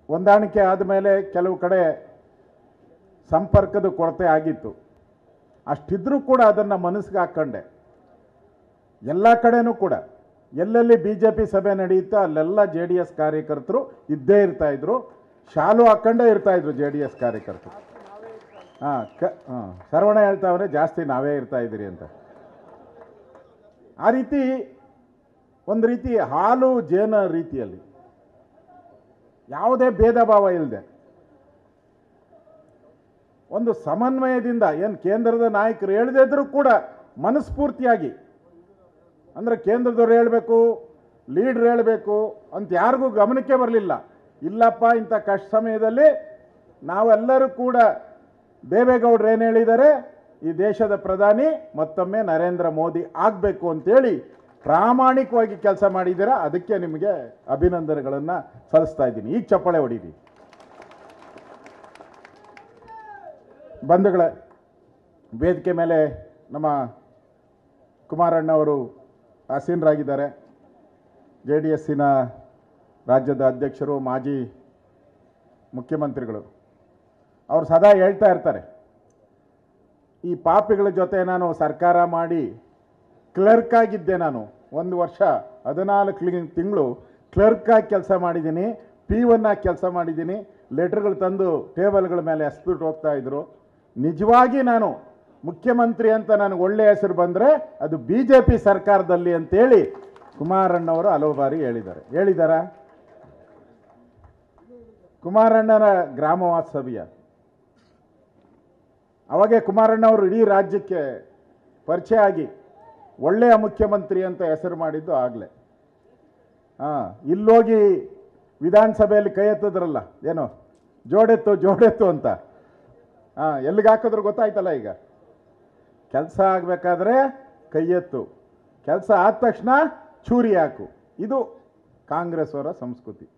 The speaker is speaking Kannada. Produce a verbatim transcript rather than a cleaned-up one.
ಹೊಂದಾಣಿಕೆ ಆದಮೇಲೆ ಕೆಲವು ಕಡೆ ಸಂಪರ್ಕದ ಕೊರತೆ ಆಗಿತ್ತು. ಅಷ್ಟಿದ್ರೂ ಕೂಡ ಅದನ್ನು ಮನಸ್ಸಿಗೆ ಹಾಕ್ಕೊಂಡೆ. ಎಲ್ಲ ಕಡೆನೂ ಕೂಡ ಎಲ್ಲೆಲ್ಲಿ ಬಿ ಜೆ ಪಿ ಸಭೆ ನಡೆಯುತ್ತೋ ಅಲ್ಲೆಲ್ಲ ಜೆ ಡಿ ಎಸ್ ಕಾರ್ಯಕರ್ತರು ಇದ್ದೇ ಇರ್ತಾಯಿದ್ರು, ಶಾಲು ಹಾಕ್ಕೊಂಡೇ ಇರ್ತಾಯಿದ್ರು ಜೆ ಡಿ ಎಸ್ ಕಾರ್ಯಕರ್ತರು. ಹಾಂ ಕ ಹಾಂ ಶರವಣ ಹೇಳ್ತಾವ್ರೆ ಜಾಸ್ತಿ ನಾವೇ ಇರ್ತಾ ಇದ್ದೀರಿ ಅಂತ. ಆ ರೀತಿ ಒಂದು ರೀತಿ ಹಾಲು ಜೇನ ರೀತಿಯಲ್ಲಿ ಯಾವುದೇ ಭೇದ ಭಾವ ಇಲ್ಲದೆ ಒಂದು ಸಮನ್ವಯದಿಂದ ಏನು ಕೇಂದ್ರದ ನಾಯಕರು ಹೇಳದಿದ್ರೂ ಕೂಡ ಮನಸ್ಫೂರ್ತಿಯಾಗಿ, ಅಂದರೆ ಕೇಂದ್ರದವ್ರು ಹೇಳಬೇಕು, ಲೀಡ್ರ್ ಹೇಳಬೇಕು ಅಂತ ಯಾರಿಗೂ ಗಮನಕ್ಕೆ ಬರಲಿಲ್ಲ. ಇಲ್ಲಪ್ಪ, ಇಂಥ ಕಷ್ಟ ಸಮಯದಲ್ಲಿ ನಾವೆಲ್ಲರೂ ಕೂಡ ದೇವೇಗೌಡರು ಏನು ಹೇಳಿದ್ದಾರೆ, ಈ ದೇಶದ ಪ್ರಧಾನಿ ಮತ್ತೊಮ್ಮೆ ನರೇಂದ್ರ ಮೋದಿ ಆಗಬೇಕು ಅಂತೇಳಿ ಪ್ರಾಮಾಣಿಕವಾಗಿ ಕೆಲಸ ಮಾಡಿದ್ದೀರಾ. ಅದಕ್ಕೆ ನಿಮಗೆ ಅಭಿನಂದನೆಗಳನ್ನು ಸಲ್ಲಿಸ್ತಾ ಇದ್ದೀನಿ. ಈಗ ಚಪ್ಪಾಳೆ ಹೊಡೀರಿ ಬಂಧುಗಳೇ. ವೇದಿಕೆ ಮೇಲೆ ನಮ್ಮ ಕುಮಾರಣ್ಣವರು ಆಸೀನರಾಗಿದ್ದಾರೆ. ಜೆ ಡಿ ಎಸ್ಸಿನ ರಾಜ್ಯದ ಅಧ್ಯಕ್ಷರು, ಮಾಜಿ ಮುಖ್ಯಮಂತ್ರಿಗಳು. ಅವರು ಸದಾ ಹೇಳ್ತಾ ಇರ್ತಾರೆ, ಈ ಪಾಪಿಗಳ ಜೊತೆ ನಾನು ಸರ್ಕಾರ ಮಾಡಿ ಕ್ಲರ್ಕ್ ಆಗಿದ್ದೆ. ನಾನು ಒಂದು ವರ್ಷ ಹದಿನಾಲ್ಕು ತಿಂಗಳು ಕ್ಲರ್ಕಾಗಿ ಕೆಲಸ ಮಾಡಿದ್ದೀನಿ, ಪಿ ಒನ್ ಆಗಿ ಕೆಲಸ ಮಾಡಿದ್ದೀನಿ. ಲೆಟರ್ಗಳು ತಂದು ಟೇಬಲ್ಗಳ ಮೇಲೆ ಎಸ್ಬಿಟ್ಟು ಹೋಗ್ತಾ ಇದ್ರು. ನಿಜವಾಗಿ ನಾನು ಮುಖ್ಯಮಂತ್ರಿ ಅಂತ ನನಗೆ ಒಳ್ಳೆಯ ಹೆಸರು ಬಂದರೆ ಅದು ಬಿ ಜೆ ಪಿ ಸರ್ಕಾರದಲ್ಲಿ ಅಂತೇಳಿ ಕುಮಾರಣ್ಣವರು ಹಲವು ಬಾರಿ ಹೇಳಿದ್ದಾರೆ. ಹೇಳಿದಾರ ಕುಮಾರಣ್ಣನ ಗ್ರಾಮ ವಾಸ್ತವ್ಯ ಅವಾಗೆ ಕುಮಾರಣ್ಣವರು ಇಡೀ ರಾಜ್ಯಕ್ಕೆ ಪರಿಚಯ ಆಗಿ ಒಳ್ಳೆಯ ಮುಖ್ಯಮಂತ್ರಿ ಅಂತ ಹೆಸರು ಮಾಡಿದ್ದು ಆಗಲೇ. ಹಾಂ, ಇಲ್ಲೋಗಿ ವಿಧಾನಸಭೆಯಲ್ಲಿ ಕೈ ಎತ್ತಿದ್ರಲ್ಲ, ಏನೋ ಜೋಡೆತ್ತು ಜೋಡೆತ್ತು ಅಂತ. ಹಾಂ, ಎಲ್ಲಿಗೆ ಹಾಕಿದ್ರು ಗೊತ್ತಾಯ್ತಲ್ಲ. ಈಗ ಕೆಲಸ ಆಗಬೇಕಾದ್ರೆ ಕೈ ಎತ್ತು, ಕೆಲಸ ಆದ ತಕ್ಷಣ ಚೂರಿ ಹಾಕು. ಇದು ಕಾಂಗ್ರೆಸ್ ಅವರ ಸಂಸ್ಕೃತಿ.